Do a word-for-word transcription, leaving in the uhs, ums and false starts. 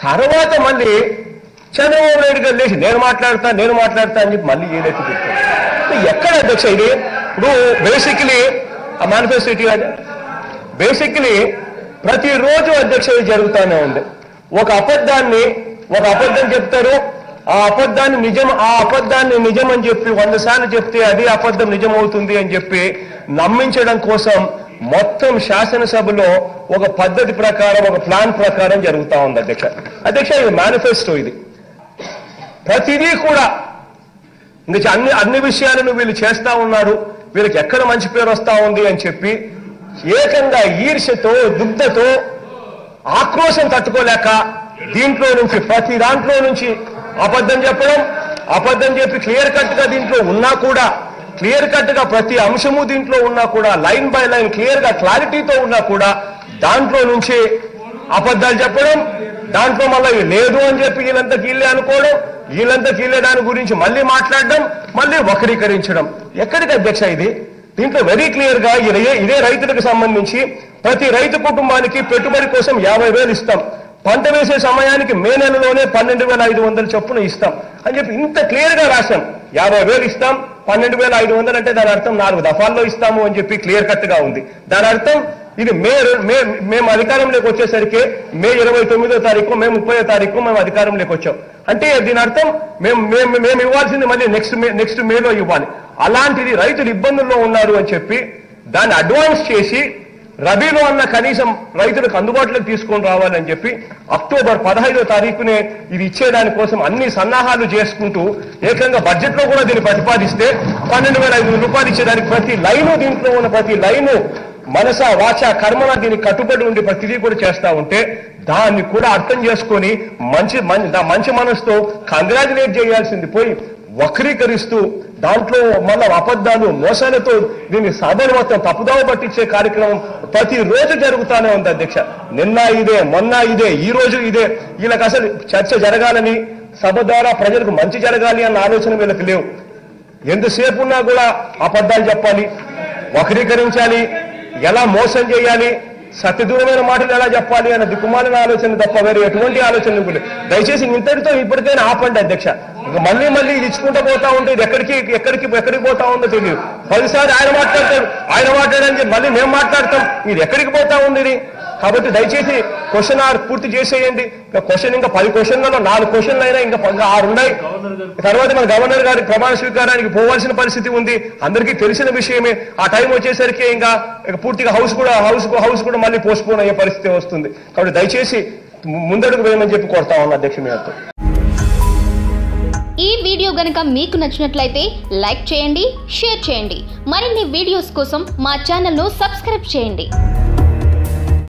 తర్వాత మళ్ళీ చంద్రబాబు నాయుడు గారు లేచి నేను మాట్లాడతా నేను మాట్లాడతా అని చెప్పి మళ్ళీ ఏదైతే చెప్తాను ఎక్కడ అధ్యక్ష ఇది ఇప్పుడు బేసిక్లీ ఆ మేనిఫెస్టో అది బేసిక్లీ ప్రతిరోజు అధ్యక్ష జరుగుతూనే ఉంది. ఒక అబద్ధాన్ని ఒక అబద్ధం చెప్తారు, ఆ అబద్ధాన్ని నిజం ఆ అబద్ధాన్ని నిజం అని చెప్పి వంద సార్లు చెప్తే అది అబద్ధం నిజం అవుతుంది అని చెప్పి నమ్మించడం కోసం మొత్తం శాసనసభలో ఒక పద్ధతి ప్రకారం ఒక ప్లాన్ ప్రకారం జరుగుతూ ఉంది అధ్యక్ష. అధ్యక్ష ఇది మేనిఫెస్టో, ఇది ప్రతిదీ కూడా ఇంకా అన్ని అన్ని విషయాలను వీళ్ళు చేస్తా ఉన్నారు, వీళ్ళకి ఎక్కడ మంచి పేరు వస్తా ఉంది అని చెప్పి ఏకంగా ఈర్ష్యతో దుగ్ధతో ఆక్రోశం తట్టుకోలేక దీంట్లో నుంచి ప్రతి దాంట్లో నుంచి అబద్ధం చెప్పడం, అబద్ధం చెప్పి క్లియర్ కట్ గా దీంట్లో ఉన్నా కూడా క్లియర్ కట్ గా ప్రతి అంశము దీంట్లో ఉన్నా కూడా లైన్ బై లైన్ క్లియర్ గా క్లారిటీతో ఉన్నా కూడా దాంట్లో నుంచి అబద్ధాలు చెప్పడం, దాంట్లో మళ్ళీ లేదు అని చెప్పి వీళ్ళంతా కీళ్ళే అనుకోవడం, వీళ్ళంతా కీళ్ళే దాని గురించి మళ్ళీ మాట్లాడడం, మళ్ళీ వక్రీకరించడం. ఎక్కడికి అధ్యక్ష ఇది? దీంట్లో వెరీ క్లియర్ గా ఇదే ఇదే రైతులకు సంబంధించి ప్రతి రైతు కుటుంబానికి పెట్టుబడి కోసం యాభై వేలు ఇస్తాం, పంట వేసే సమయానికి మే నెలలోనే పన్నెండు వేల ఐదు వందల చొప్పున ఇస్తాం అని చెప్పి ఇంత క్లియర్ గా రాశాం. యాభై వేలు ఇస్తాం, పన్నెండు వేల ఐదు వందలు అంటే దాని అర్థం నాలుగు దఫాల్లో ఇస్తాము అని చెప్పి క్లియర్ కట్ గా ఉంది. దాని అర్థం ఇది మే మే మేము అధికారంలోకి వచ్చేసరికి మే ఇరవై తొమ్మిదో తారీఖు మే ముప్పై తారీఖు మేము అధికారంలోకి వచ్చాం అంటే దీని అర్థం మేము మేము మేము ఇవ్వాల్సింది మళ్ళీ నెక్స్ట్ మే నెక్స్ట్ మేలో ఇవ్వాలి. అలాంటిది రైతులు ఇబ్బందుల్లో ఉన్నారు అని చెప్పి దాన్ని అడ్వాన్స్ చేసి రబీలో అన్న కనీసం రైతులకు అందుబాటులోకి తీసుకొని రావాలని చెప్పి అక్టోబర్ పదహైదో తారీఖునే ఇది ఇచ్చేదాని కోసం అన్ని సన్నాహాలు చేసుకుంటూ ఏకంగా బడ్జెట్ లో కూడా దీన్ని ప్రతిపాదిస్తే పన్నెండు వేల ఐదు వందల రూపాయలు ఇచ్చేదానికి ప్రతి లైను దీంట్లో ఉన్న ప్రతి లైను మనస వాచ కర్మన దీనికి కట్టుబడి ఉండి ప్రతిదీ కూడా చేస్తా ఉంటే దాన్ని కూడా అర్థం చేసుకొని మంచి మంచి మనసుతో కంగ్రాచులేట్ చేయాల్సింది పోయి వక్రీకరిస్తూ దాంట్లో మళ్ళా అబద్ధాలు మోసాలతో దీన్ని సభను మొత్తం తప్పుదావ పట్టించే కార్యక్రమం ప్రతిరోజు జరుగుతూనే ఉంది అధ్యక్ష. నిన్న ఇదే, మొన్న ఇదే, ఈ రోజు ఇదే. వీళ్ళకి అసలు చర్చ జరగాలని, సభ ద్వారా ప్రజలకు మంచి జరగాలి అన్న ఆలోచన వీళ్ళకి లేవు. ఎంతసేపు ఉన్నా కూడా అబద్ధాలు చెప్పాలి, వక్రీకరించాలి, ఎలా మోసం చేయాలి, సత్యదూరమైన మాటలు ఎలా చెప్పాలి అన్న దిక్కుమాలిన ఆలోచన తప్ప వేరే ఎటువంటి ఆలోచన కూడా. దయచేసి ఇంతటితో ఇప్పటికైనా ఆపండి అధ్యక్ష. మళ్ళీ మళ్ళీ ఇది ఇచ్చుకుంటూ పోతా ఉంటే ఇది ఎక్కడికి ఎక్కడికి ఎక్కడికి పోతా ఉందో తెలియదు. పదిసారి ఆయన మాట్లాడతారు, ఆయన మాట్లాడని చెప్పి మళ్ళీ మేము మాట్లాడతాం, ఇది ఎక్కడికి పోతా ఉంది ఇది. కాబట్టి దయచేసి క్వశ్చన్ ఆర్ పూర్తి చేసేయండి. క్వశ్చన్ ఇంకా పది క్వశ్చన్లలో నాలుగు క్వశ్చన్లు అయినా ఇంకా ఆరు ఉన్నాయి. తర్వాత మన గవర్నర్ గారి ప్రమాణ స్వీకారానికి పోవాల్సిన పరిస్థితి ఉంది, అందరికీ తెలిసిన విషయమే. ఆ టైం వచ్చేసరికి ఇంకా పూర్తిగా హౌస్ కూడా హౌస్ హౌస్ కూడా మళ్ళీ పోస్ట్పోన్ అయ్యే పరిస్థితి వస్తుంది. కాబట్టి దయచేసి ముందడుగు వేయమని చెప్పి కోరుతా ఉన్నాను అధ్యక్ష. మీతో ఈ వీడియో గనుక మీకు నచ్చినట్లయితే లైక్ చేయండి, షేర్ చేయండి. మరిన్ని వీడియోస్ కోసం మా ఛానల్ను సబ్స్క్రైబ్ చేయండి.